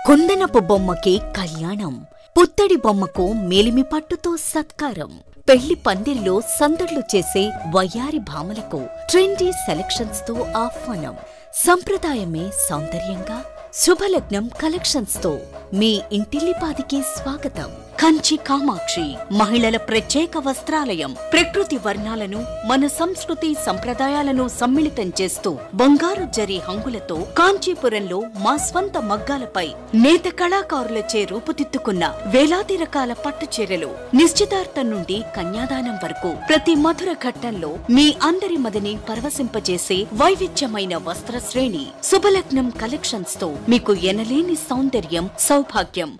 కుందనపు బొమ్మకి కళ్యాణం, పుత్తడి బొమ్మకు మేలిమి పట్టుతో సత్కారం, పెళ్లి పందిర్లో సందడ్లు చేసే వయ్యారి భామలకు ట్రెండీ సెలక్షన్స్ తో ఆహ్వానం. సంప్రదాయమే సౌందర్యంగా శుభలగ్నం కలెక్షన్స్ తో మీ ఇంటిల్లిపాదికి స్వాగతం. కంచి కామాక్షి మహిళల ప్రత్యేక వస్త్రాలయం. ప్రకృతి వర్ణాలను మన సంస్కృతి సంప్రదాయాలను సమ్మిళితం చేస్తూ బంగారు జరి హంగులతో కాంచీపురంలో మా స్వంత మగ్గాలపై నేత కళాకారులచే రూపుదిద్దుకున్న వేలాది రకాల పట్టు చీరలు. నిశ్చితార్థం నుండి కన్యాదానం వరకు ప్రతి మధుర ఘట్టంలో మీ అందరి మదిని పరవశింపజేసే వైవిధ్యమైన వస్త్ర శ్రేణి. శుభలగ్నం కలెక్షన్స్ తో మీకు ఎనలేని సౌందర్యం, సౌభాగ్యం.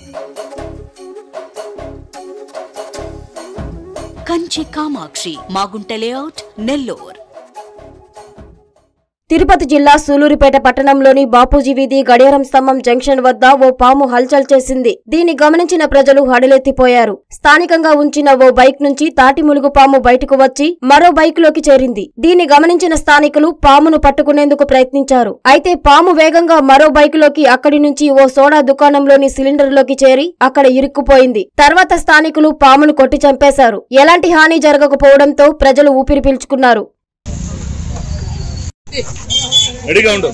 కంచి కామాక్షి, మాగుంట లేఅవుట్, నెల్లూరు. తిరుపతి జిల్లా సూలూరుపేట పట్టణంలోని బాపూజీ వీధి గడియారం స్తంభం జంక్షన్ వద్ద ఓ పాము హల్చల్ చేసింది. దీన్ని గమనించిన ప్రజలు హడలెత్తిపోయారు. స్థానికంగా ఉంచిన ఓ బైక్ నుంచి తాటి ములుగు పాము బయటకు వచ్చి మరో బైక్ లోకి చేరింది. దీన్ని గమనించిన స్థానికులు పామును పట్టుకునేందుకు ప్రయత్నించారు. అయితే పాము వేగంగా మరో బైక్ లోకి అక్కడి నుంచి ఓ సోడా దుకాణంలోని సిలిండర్ లోకి చేరి అక్కడ ఇరుక్కుపోయింది. తర్వాత స్థానికులు పామును కొట్టి చంపేశారు. ఎలాంటి హాని జరగకపోవడంతో ప్రజలు ఊపిరి పీల్చుకున్నారు. రెడీగా ఉండు.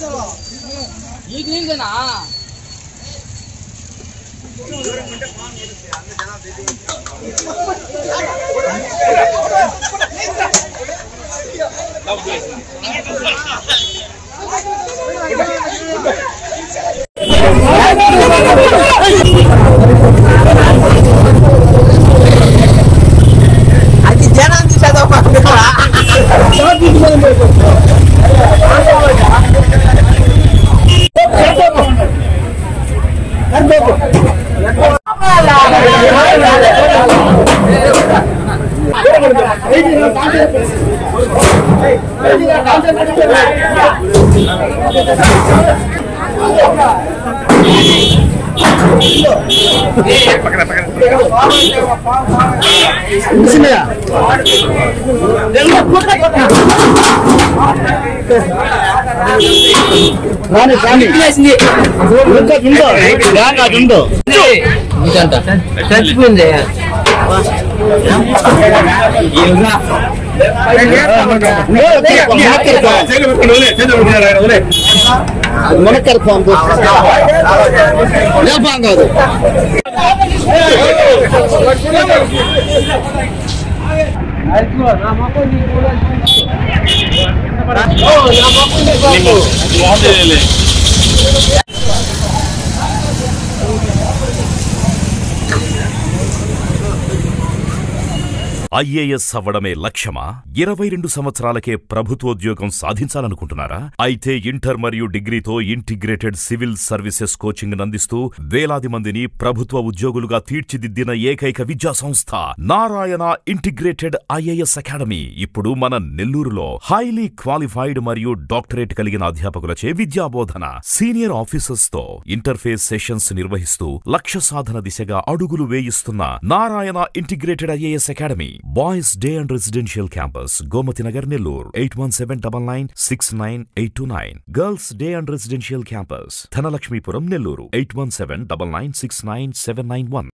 అది జనాన్ని చదవ చచ్చిపోయింది. ఐఏఎస్ అవ్వడమే లక్ష్యమా? 22 సంవత్సరాలకే ప్రభుత్వోద్యోగం సాధించాలనుకుంటున్నారా? అయితే ఇంటర్ మరియు డిగ్రీతో ఇంటిగ్రేటెడ్ సివిల్ సర్వీసెస్ కోచింగ్ అందిస్తూ వేలాది మందిని ప్రభుత్వ ఉద్యోగులుగా తీర్చిదిద్దిన ఏకైక విద్యా సంస్థ నారాయణ ఇంటిగ్రేటెడ్ ఐఏఎస్ అకాడమీ ఇప్పుడు మన నెల్లూరులో హైలీ క్వాలిఫైడ్ మరియు డాక్టరేట్ కలిగిన అధ్యాపకులచే విద్యాబోధన, సీనియర్ ఆఫీసర్స్ తో ఇంటర్ఫేస్ సెషన్స్ నిర్వహిస్తూ లక్ష్య సాధన దిశగా అడుగులు వేయిస్తున్న Narayana integrated IAS academy. Boys Day and Residential Campus, Gomati Nagar, Nellore, 8179969829. Girls Day and Residential Campus, Thanalakshmipuram, Nellore, 8179969791.